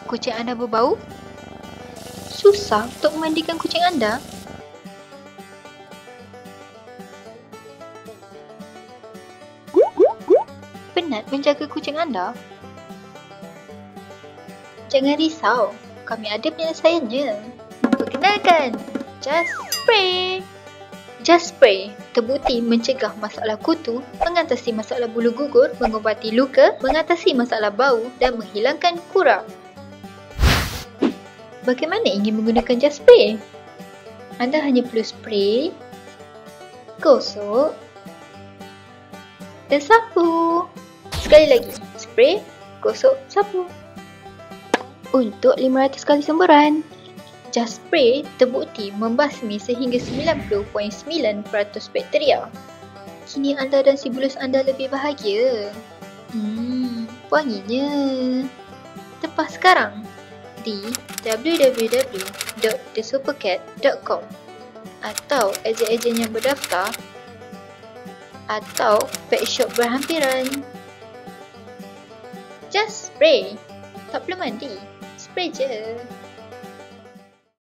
kucing anda berbau? Susah untuk memandikan kucing anda? Penat menjaga kucing anda? Jangan risau, kami ada penyelesaiannya. Perkenalkan, Just Spray. Just Spray terbukti mencegah masalah kutu, mengatasi masalah bulu gugur, mengubati luka, mengatasi masalah bau dan menghilangkan kurap. Bagaimana ingin menggunakan Just Spray? Anda hanya perlu spray, gosok dan sapu. Sekali lagi, spray, gosok, sapu. Untuk 500 kali semburan, Just Spray terbukti membasmi sehingga 90.9% bakteria. Kini anda dan si bulus anda lebih bahagia. Wanginya. Tepas sekarang di www.thesupercat.com atau ejen-ejen yang berdaftar atau pet shop berhampiran. Just Spray. Tak perlu mandi. Spray je.